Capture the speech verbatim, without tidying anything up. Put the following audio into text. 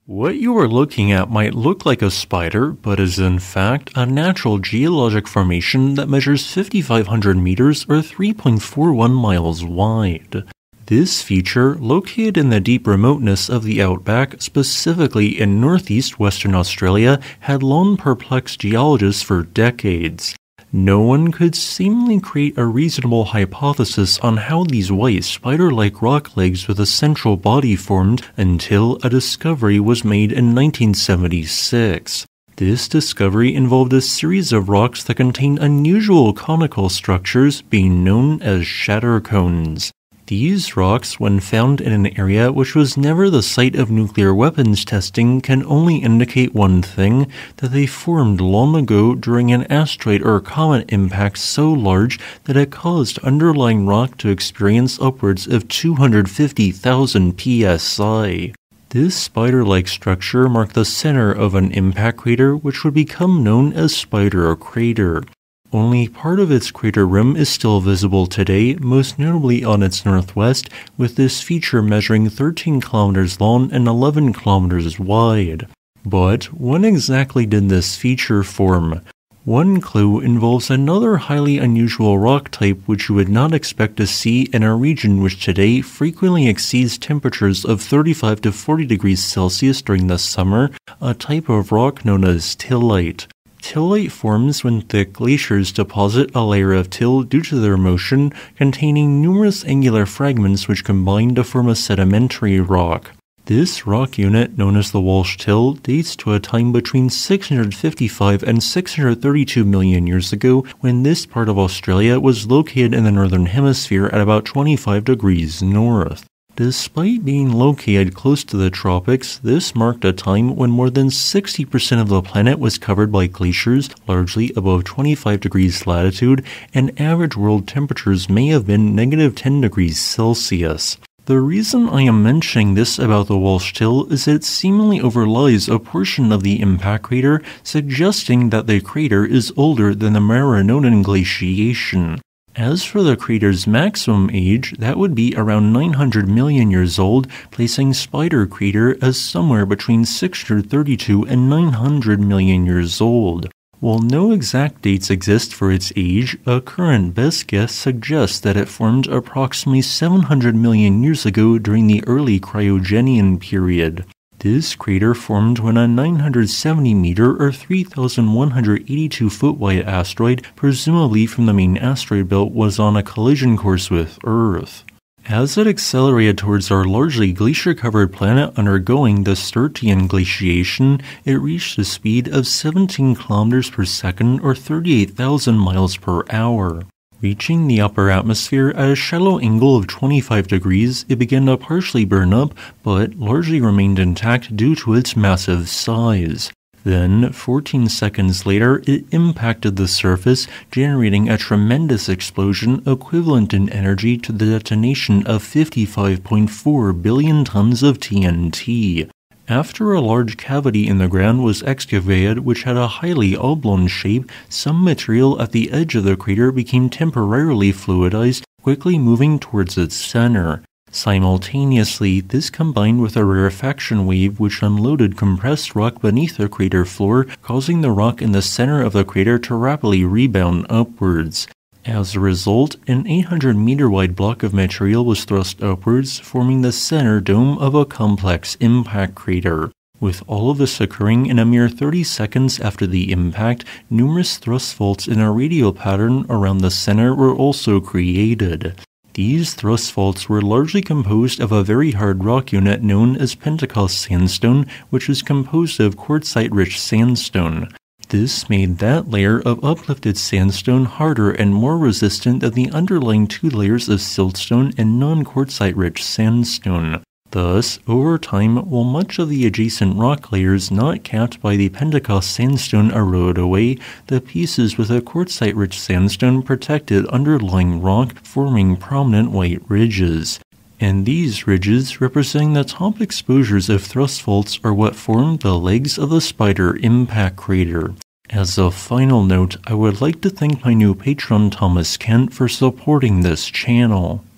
What you are looking at might look like a spider, but is in fact a natural geologic formation that measures fifty-five hundred meters or three point four one miles wide. This feature, located in the deep remoteness of the outback, specifically in northeast Western Australia, had long perplexed geologists for decades. No one could seemingly create a reasonable hypothesis on how these white spider-like rock legs with a central body formed until a discovery was made in nineteen seventy-six. This discovery involved a series of rocks that contained unusual conical structures being known as shatter cones. These rocks, when found in an area which was never the site of nuclear weapons testing, can only indicate one thing, that they formed long ago during an asteroid or comet impact so large that it caused underlying rock to experience upwards of two hundred fifty thousand P S I. This spider-like structure marked the center of an impact crater which would become known as Spider Crater. Only part of its crater rim is still visible today, most notably on its northwest, with this feature measuring thirteen kilometers long and eleven kilometers wide. But when exactly did this feature form? One clue involves another highly unusual rock type which you would not expect to see in a region which today frequently exceeds temperatures of thirty-five to forty degrees Celsius during the summer, a type of rock known as tillite. Tillite forms when thick glaciers deposit a layer of till due to their motion, containing numerous angular fragments which combine to form a sedimentary rock. This rock unit, known as the Walsh Till, dates to a time between six hundred fifty-five and six hundred thirty-two million years ago, when this part of Australia was located in the northern hemisphere at about twenty-five degrees north. Despite being located close to the tropics, this marked a time when more than sixty percent of the planet was covered by glaciers, largely above twenty-five degrees latitude, and average world temperatures may have been negative ten degrees Celsius. The reason I am mentioning this about the Walsh Till is that it seemingly overlies a portion of the impact crater, suggesting that the crater is older than the Maranoan glaciation. As for the crater's maximum age, that would be around nine hundred million years old, placing Spider Crater as somewhere between six hundred thirty-two and nine hundred million years old. While no exact dates exist for its age, a current best guess suggests that it formed approximately seven hundred million years ago during the early Cryogenian Period. This crater formed when a nine hundred seventy meter or three thousand one hundred eighty-two foot wide asteroid, presumably from the main asteroid belt, was on a collision course with Earth. As it accelerated towards our largely glacier-covered planet undergoing the Sturtian glaciation, it reached a speed of seventeen kilometers per second or thirty-eight thousand miles per hour. Reaching the upper atmosphere at a shallow angle of twenty-five degrees, it began to partially burn up, but largely remained intact due to its massive size. Then, fourteen seconds later, it impacted the surface, generating a tremendous explosion equivalent in energy to the detonation of fifty-five point four billion tons of T N T. After a large cavity in the ground was excavated which had a highly oblong shape, some material at the edge of the crater became temporarily fluidized, quickly moving towards its center. Simultaneously, this combined with a rarefaction wave which unloaded compressed rock beneath the crater floor, causing the rock in the center of the crater to rapidly rebound upwards. As a result, an eight hundred meter wide block of material was thrust upwards, forming the center dome of a complex impact crater. With all of this occurring in a mere thirty seconds after the impact, numerous thrust faults in a radial pattern around the center were also created. These thrust faults were largely composed of a very hard rock unit known as Pentecost sandstone, which is composed of quartzite-rich sandstone. This made that layer of uplifted sandstone harder and more resistant than the underlying two layers of siltstone and non-quartzite-rich sandstone. Thus, over time, while much of the adjacent rock layers not capped by the Pentecost sandstone eroded away, the pieces with a quartzite-rich sandstone protected underlying rock, forming prominent white ridges. And these ridges, representing the top exposures of thrust faults, are what formed the legs of the Spider impact crater. As a final note, I would like to thank my new patron Thomas Kent for supporting this channel.